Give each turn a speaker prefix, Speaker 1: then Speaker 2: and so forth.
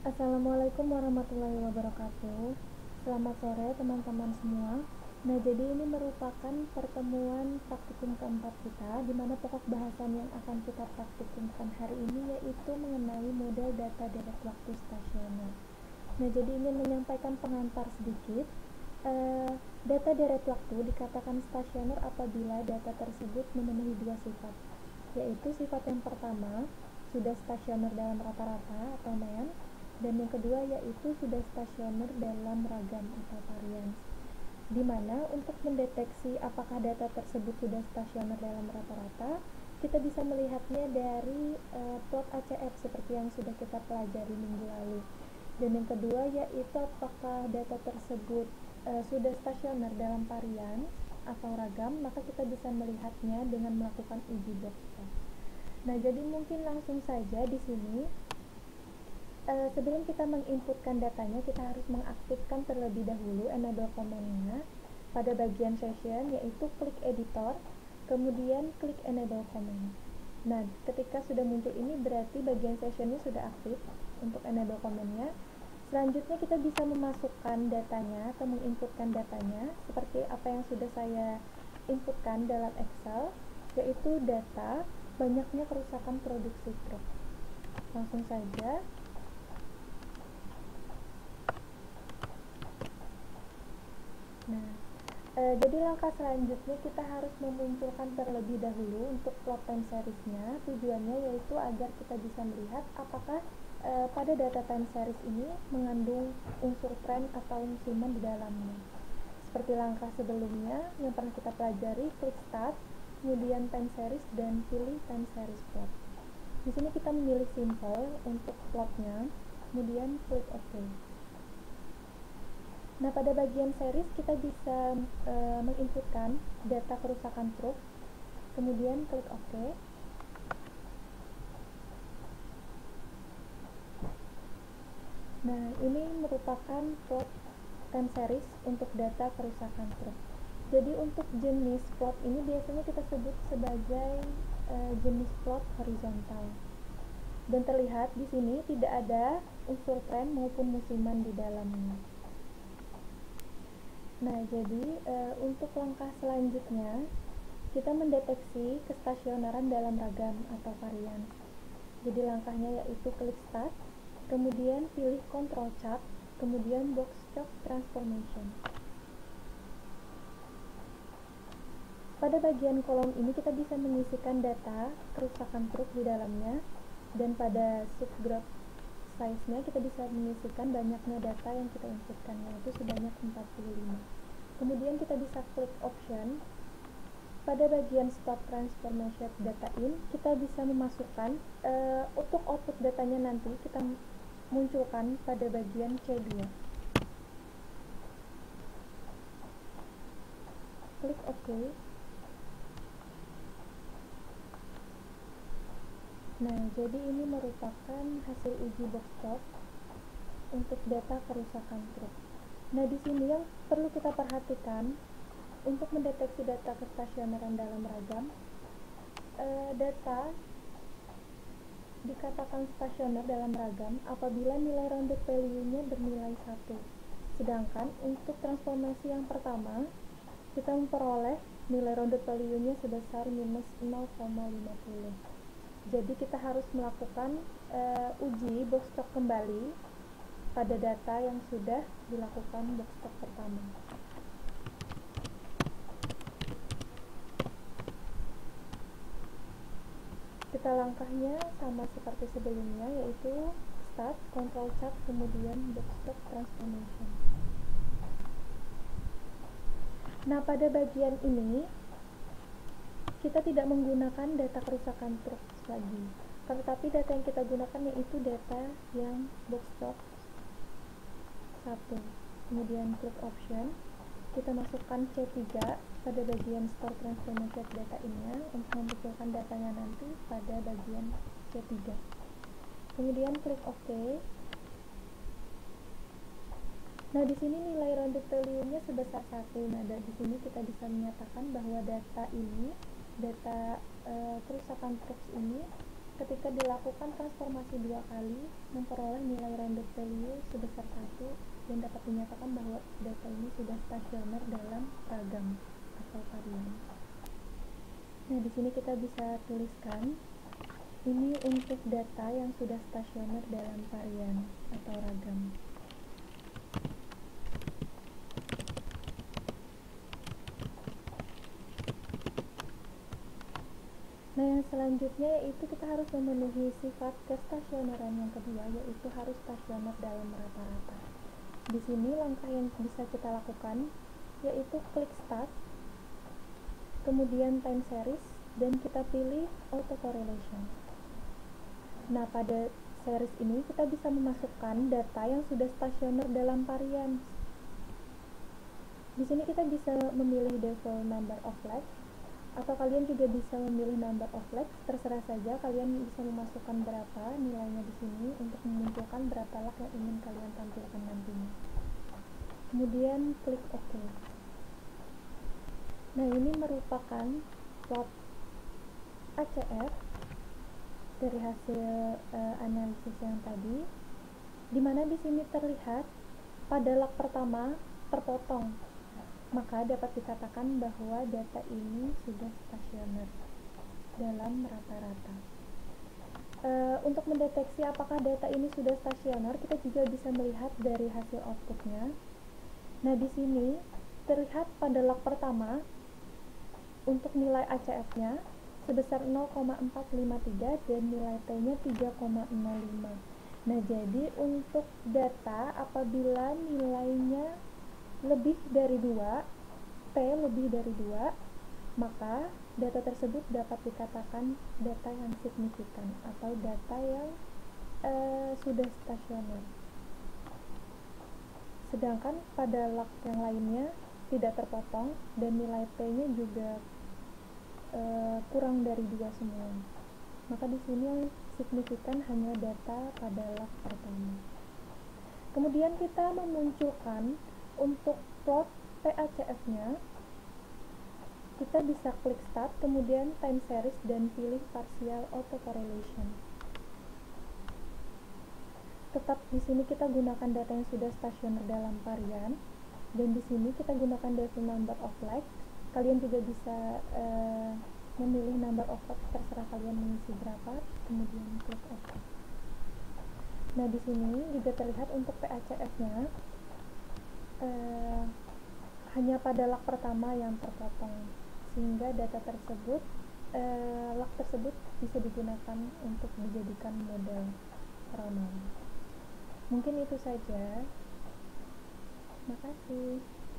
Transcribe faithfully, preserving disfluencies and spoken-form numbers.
Speaker 1: Assalamualaikum warahmatullahi wabarakatuh. Selamat sore teman-teman semua. Nah, jadi ini merupakan pertemuan praktikum keempat kita, di mana pokok bahasan yang akan kita praktikumkan hari ini yaitu mengenai model data deret waktu stasioner. Nah, jadi ingin menyampaikan pengantar sedikit. Uh, data deret waktu dikatakan stasioner apabila data tersebut memenuhi dua sifat, yaitu sifat yang pertama, sudah stasioner dalam rata-rata atau mean, dan yang kedua yaitu sudah stasioner dalam ragam atau varians, di mana untuk mendeteksi apakah data tersebut sudah stasioner dalam rata-rata, kita bisa melihatnya dari uh, plot A C F seperti yang sudah kita pelajari minggu lalu. Dan yang kedua yaitu apakah data tersebut uh, sudah stasioner dalam varians atau ragam, maka kita bisa melihatnya dengan melakukan uji box plot. Nah, jadi mungkin langsung saja di sini. Uh, sebelum kita menginputkan datanya, kita harus mengaktifkan terlebih dahulu enable command-nya pada bagian session, yaitu klik editor, kemudian klik enable command. Nah, ketika sudah muncul ini berarti bagian sessionnya sudah aktif untuk enable command-nya. Selanjutnya kita bisa memasukkan datanya atau menginputkan datanya seperti apa yang sudah saya inputkan dalam Excel, yaitu data banyaknya kerusakan produksi truk. Langsung saja. Nah, e, jadi langkah selanjutnya kita harus memunculkan terlebih dahulu untuk plot time series-nya. Tujuannya yaitu agar kita bisa melihat apakah e, pada data time series ini mengandung unsur tren atau musiman di dalamnya. Seperti langkah sebelumnya yang pernah kita pelajari, klik start, kemudian time series dan pilih time series plot. Di sini kita memilih simple untuk plotnya, kemudian klik OK. Nah, pada bagian series kita bisa e, menginputkan data kerusakan truk, kemudian klik OK. Nah, ini merupakan plot time series untuk data kerusakan truk. Jadi untuk jenis plot ini biasanya kita sebut sebagai e, jenis plot horizontal. Dan terlihat di sini tidak ada unsur tren maupun musiman di dalamnya. Nah, jadi e, untuk langkah selanjutnya kita mendeteksi kestasioneran dalam ragam atau varian. Jadi langkahnya yaitu klik start, kemudian pilih control chart, kemudian box chart transformation. Pada bagian kolom ini kita bisa mengisikan data kerusakan truk di dalamnya, dan pada subgraph size-nya kita bisa mengisikan banyaknya data yang kita inputkan, yaitu sebanyak empat puluh lima. Kemudian kita bisa klik option. Pada bagian start transformation data in, kita bisa memasukkan uh, untuk output datanya nanti kita munculkan pada bagian C dua. Klik OK. Nah, jadi ini merupakan hasil uji box plot untuk data kerusakan truk. Nah, di sini yang perlu kita perhatikan untuk mendeteksi data kestasioneran dalam ragam, eh, data dikatakan stasioner dalam ragam apabila nilai rounded value-nya bernilai satu. Sedangkan untuk transformasi yang pertama, kita memperoleh nilai rounded value-nya sebesar minus nol koma lima puluh. Jadi kita harus melakukan uh, uji box stock kembali pada data yang sudah dilakukan box stock pertama. Kita langkahnya sama seperti sebelumnya, yaitu start, control chart, kemudian box stock transformation. Nah, pada bagian ini kita tidak menggunakan data kerusakan truk lagi, tetapi data yang kita gunakan yaitu data yang box stock satu. Kemudian klik option, kita masukkan C tiga pada bagian store transformation data ini untuk memunculkan datanya nanti pada bagian C tiga. Kemudian klik OK. Nah, di sini nilai rounded value-nya sebesar satu. Nah, dari sini kita bisa menyatakan bahwa data ini, data e, kerusakan truk ini ketika dilakukan transformasi dua kali memperoleh nilai random value sebesar satu dan dapat dinyatakan bahwa data ini sudah stasioner dalam ragam atau varian. Nah, di sini kita bisa tuliskan ini untuk data yang sudah stasioner dalam varian atau ragam. Nah, yang selanjutnya yaitu kita harus memenuhi sifat kestasioneran yang kedua, yaitu harus stasioner dalam rata-rata. Di sini langkah yang bisa kita lakukan yaitu klik start, kemudian time series, dan kita pilih autocorrelation. Nah, pada series ini kita bisa memasukkan data yang sudah stasioner dalam varian. Di sini kita bisa memilih default number of legs, atau kalian juga bisa memilih number of legs, terserah saja kalian bisa memasukkan berapa nilainya di sini untuk memunculkan berapa lag yang ingin kalian tampilkan nantinya. Kemudian klik OK. Nah, ini merupakan plot A C F dari hasil uh, analisis yang tadi, dimana di sini terlihat pada lag pertama terpotong, maka dapat dikatakan bahwa data ini sudah stasioner dalam rata-rata. E, untuk mendeteksi apakah data ini sudah stasioner, kita juga bisa melihat dari hasil outputnya. Nah, di sini terlihat pada lag pertama untuk nilai A C F-nya sebesar nol koma empat lima tiga dan nilai T-nya tiga koma nol lima. Nah, jadi untuk data apabila nilainya lebih dari dua, T lebih dari dua, maka data tersebut dapat dikatakan data yang signifikan atau data yang uh, sudah stasioner. Sedangkan pada lag yang lainnya tidak terpotong dan nilai T-nya juga uh, kurang dari dua semua. Maka di sini yang signifikan hanya data pada lag pertama. Kemudian kita memunculkan untuk plot P A C F-nya, kita bisa klik start, kemudian time series dan pilih partial autocorrelation. Tetap di sini kita gunakan data yang sudah stasioner dalam varian, dan di sini kita gunakan default number of legs. Kalian juga bisa uh, memilih number of legs, terserah kalian mengisi berapa, kemudian klik OK. Nah, di sini juga terlihat untuk P A C F-nya uh, hanya pada lag pertama yang terpotong, sehingga data tersebut eh, lag tersebut bisa digunakan untuk dijadikan model ramal. Mungkin itu saja. Terima kasih.